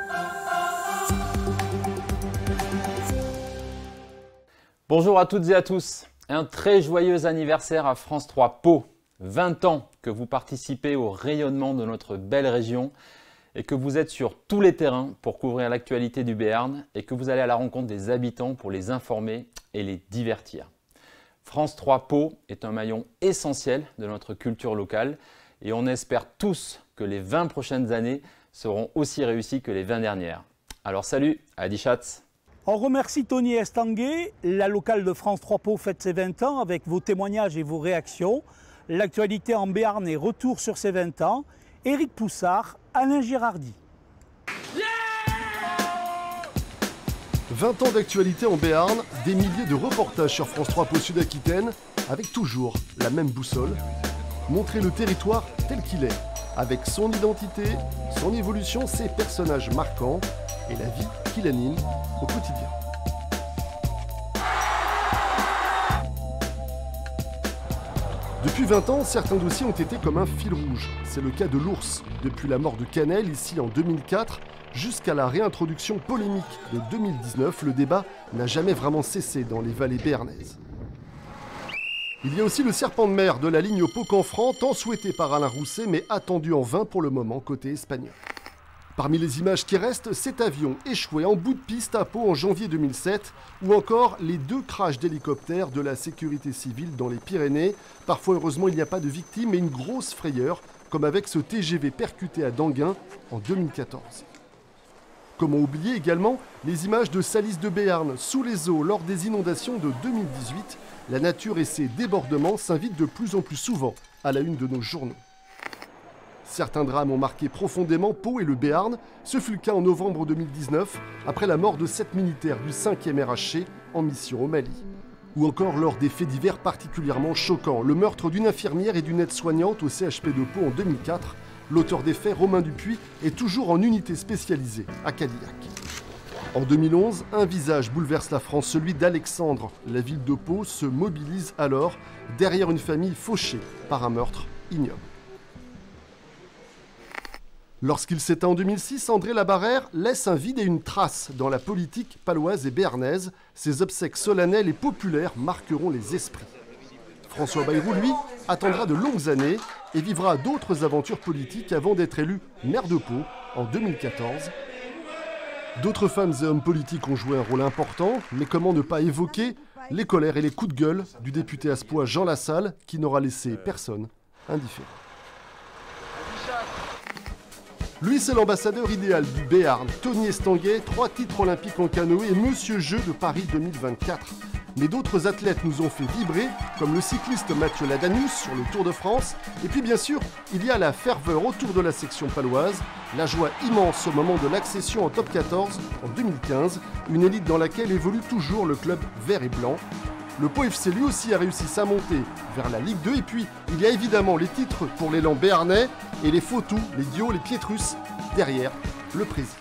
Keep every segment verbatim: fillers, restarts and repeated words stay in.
Bonjour à toutes et à tous. Un très joyeux anniversaire à France trois Pau. vingt ans que vous participez au rayonnement de notre belle région et que vous êtes sur tous les terrains pour couvrir l'actualité du Béarn et que vous allez à la rencontre des habitants pour les informer et les divertir. France trois Pau est un maillon essentiel de notre culture locale et on espère tous que les vingt prochaines années seront aussi réussies que les vingt dernières. Alors salut, Adi Schatz. On remercie Tony Estanguet. La locale de France trois Pau fête ses vingt ans avec vos témoignages et vos réactions. L'actualité en Béarn est retour sur ses vingt ans. Éric Poussard, Alain Girardi. vingt ans d'actualité en Béarn, des milliers de reportages sur France trois Pau Sud-Aquitaine, avec toujours la même boussole, montrer le territoire tel qu'il est, avec son identité, son évolution, ses personnages marquants et la vie qui l'anime au quotidien. Depuis vingt ans, certains dossiers ont été comme un fil rouge. C'est le cas de l'ours. Depuis la mort de Canel, ici en deux mille quatre, jusqu'à la réintroduction polémique de deux mille dix-neuf, le débat n'a jamais vraiment cessé dans les vallées béarnaises. Il y a aussi le serpent de mer de la ligne au Pau-Canfranc, tant souhaité par Alain Rousset, mais attendu en vain pour le moment côté espagnol. Parmi les images qui restent, cet avion échoué en bout de piste à Pau en janvier deux mille sept, ou encore les deux crashs d'hélicoptères de la sécurité civile dans les Pyrénées. Parfois, heureusement, il n'y a pas de victimes, mais une grosse frayeur, comme avec ce T G V percuté à Danguin en deux mille quatorze. Comment oublier également les images de Salis de Béarn sous les eaux lors des inondations de deux mille dix-huit. La nature et ses débordements s'invitent de plus en plus souvent à la une de nos journaux. Certains drames ont marqué profondément Pau et le Béarn. Ce fut le cas en novembre deux mille dix-neuf, après la mort de sept militaires du cinquième R H C en mission au Mali. Ou encore lors des faits divers particulièrement choquants, le meurtre d'une infirmière et d'une aide-soignante au C H P de Pau en deux mille quatre. L'auteur des faits, Romain Dupuis, est toujours en unité spécialisée à Cadillac. En deux mille onze, un visage bouleverse la France, celui d'Alexandre. La ville de Pau se mobilise alors derrière une famille fauchée par un meurtre ignoble. Lorsqu'il s'éteint en deux mille six, André Labarrère laisse un vide et une trace dans la politique paloise et béarnaise. Ses obsèques solennelles et populaires marqueront les esprits. François Bayrou, lui, attendra de longues années et vivra d'autres aventures politiques avant d'être élu maire de Pau en deux mille quatorze. D'autres femmes et hommes politiques ont joué un rôle important, mais comment ne pas évoquer les colères et les coups de gueule du député aspois Jean Lassalle, qui n'aura laissé personne indifférent. Lui, c'est l'ambassadeur idéal du Béarn. Tony Estanguet, trois titres olympiques en canoë et Monsieur Jeu de Paris deux mille vingt-quatre. Mais d'autres athlètes nous ont fait vibrer, comme le cycliste Mathieu Ladanus sur le Tour de France. Et puis bien sûr, il y a la ferveur autour de la section paloise, la joie immense au moment de l'accession en top quatorze en deux mille quinze, une élite dans laquelle évolue toujours le club vert et blanc. Le Pau F C lui aussi a réussi sa montée vers la Ligue deux et puis il y a évidemment les titres pour l'élan béarnais et les Fautoux, les Dio, les Pietrus derrière le président.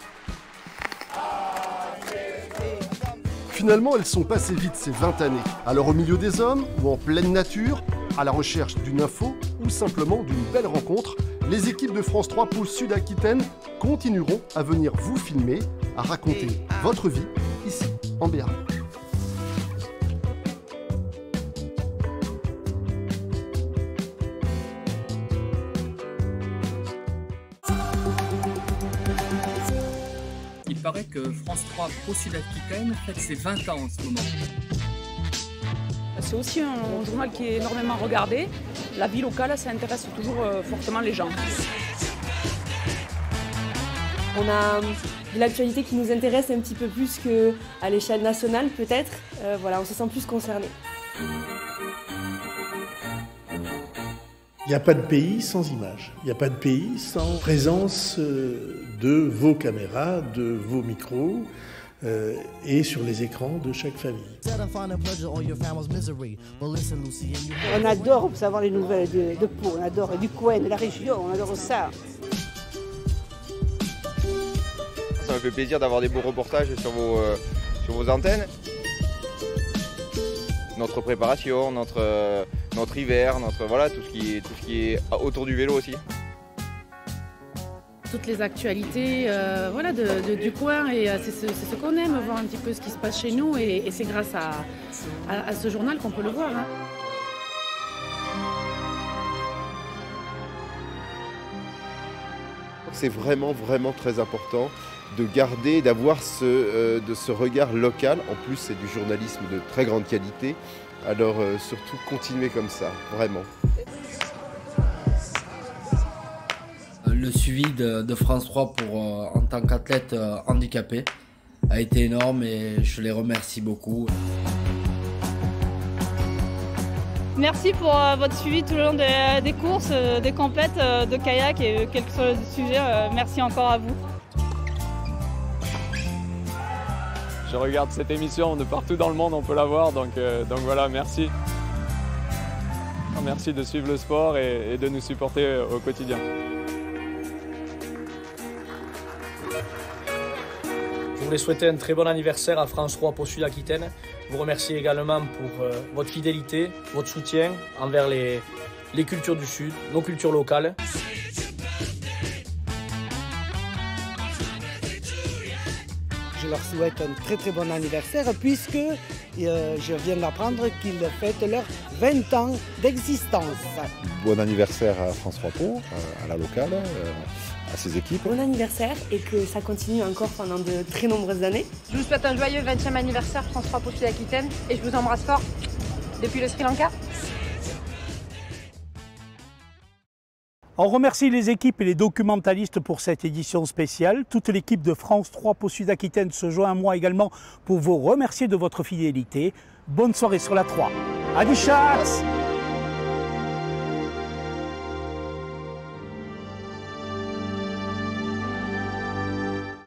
Finalement, elles sont passées vite ces vingt années. Alors au milieu des hommes ou en pleine nature, à la recherche d'une info ou simplement d'une belle rencontre, les équipes de France trois Pau Sud-Aquitaine continueront à venir vous filmer, à raconter votre vie ici en Béarn. Il paraît que France trois Pau Sud-Aquitaine fête ses vingt ans en ce moment. C'est aussi un journal qui est énormément regardé. La vie locale, ça intéresse toujours fortement les gens. On a de l'actualité qui nous intéresse un petit peu plus qu'à l'échelle nationale peut-être. Euh, voilà, on se sent plus concerné. Il n'y a pas de pays sans images. Il n'y a pas de pays sans présence de vos caméras, de vos micros euh, et sur les écrans de chaque famille. On adore savoir les nouvelles de, de Pau, on adore du coin, de la région, on adore ça. Ça me fait plaisir d'avoir des beaux reportages sur vos, euh, sur vos antennes. Notre préparation, notre, euh, notre hiver, notre, voilà, tout, ce qui est, tout ce qui est autour du vélo aussi. toutes les actualités euh, voilà, de, de, du coin. Et euh, c'est ce, ce qu'on aime, voir un petit peu ce qui se passe chez nous. Et, et c'est grâce à, à, à ce journal qu'on peut le voir. Hein. C'est vraiment, vraiment très important de garder, d'avoir ce, euh, de ce regard local. En plus, c'est du journalisme de très grande qualité. Alors, euh, surtout, continuez comme ça, vraiment. Le suivi de, de France trois pour, euh, en tant qu'athlète euh, handicapé a été énorme et je les remercie beaucoup. Merci pour euh, votre suivi tout le long des, des courses, euh, des compètes, euh, de kayak et euh, quel que soit le sujet. Euh, merci encore à vous. Je regarde cette émission de partout dans le monde, on peut la voir, donc, euh, donc voilà, merci. Merci de suivre le sport et, et de nous supporter au quotidien. Je voulais souhaiter un très bon anniversaire à France trois Pau Sud-Aquitaine. Vous remercier également pour euh, votre fidélité, votre soutien envers les, les cultures du Sud, nos cultures locales. Je leur souhaite un très très bon anniversaire puisque euh, je viens d'apprendre qu'ils fêtent leurs vingt ans d'existence. Bon anniversaire à France trois Pau, à la locale, à ses équipes. Bon anniversaire et que ça continue encore pendant de très nombreuses années. Je vous souhaite un joyeux vingtième anniversaire France trois Pau Sud-Aquitaine et je vous embrasse fort depuis le Sri Lanka. On remercie les équipes et les documentalistes pour cette édition spéciale. Toute l'équipe de France trois Pau Sud-Aquitaine se joint à moi également pour vous remercier de votre fidélité. Bonne soirée sur la trois. Adi Schatz!